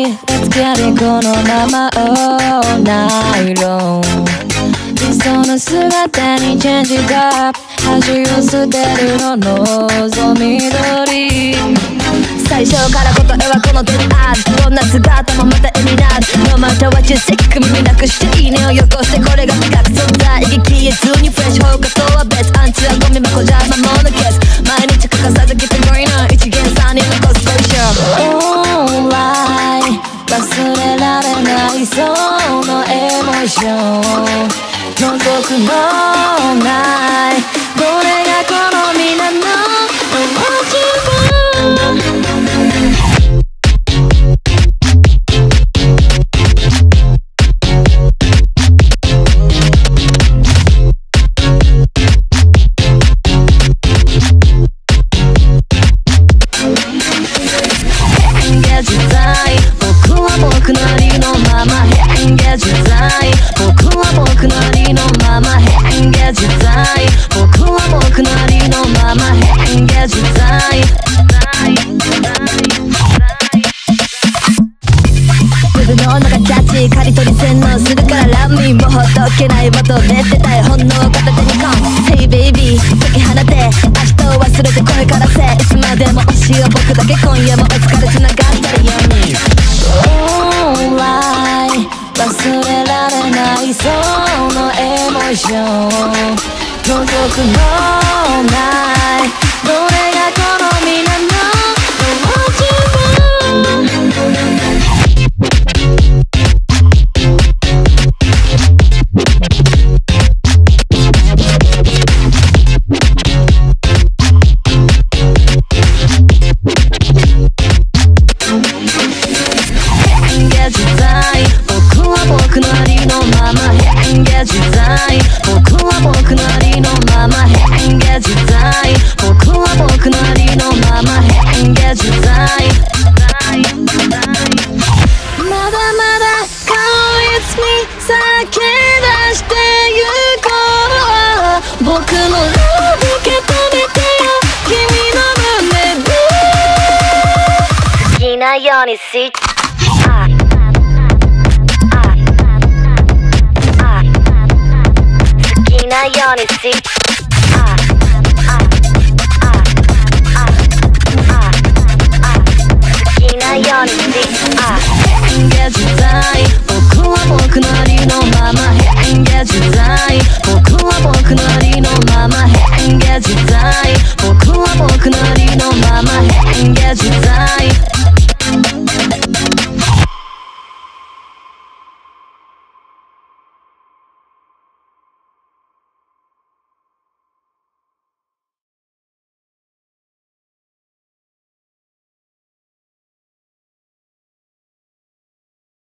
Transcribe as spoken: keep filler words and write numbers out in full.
Let's get it このまま all night long 理想の姿にチェンジが恥を捨てるの望み通り最初から答えはこの手にあるどんな姿もまた絵になる No matter what you say 耳なくしていいねをよこしてこれが深く存在息消えずにフレッシュ放火とは別アンチはゴミ箱邪魔者消す毎日欠かさず Keep it going on 一元さんに残すポジション Alright 忘れられないそのエモーション覗くもないこれが好みなの僕なりのまま変化自在僕は僕なりのまま変化自在僕は僕なりのまま変化自在自分の中キャッチ刈り取り洗脳するからラブミーもほっとけない求めてたい本能を片手にコン Hey baby 解き放て明日を忘れてこれからせいつまでも推しを僕だけ今夜もお疲れつながったりようにAlright 忘れられないそのエモーション覗くもないどれが好みなの僕なりのまま変化自在僕は僕なりのまま変化自在僕は僕なりのまま変化自在まだまだ Come with me 叫び出してゆこう僕のラブ受け止めてよ君の胸に好きなようにスイッチ好きなようにスイッチああああああ好きなようにスイッチあ変化自在僕は僕なりのまま変化自在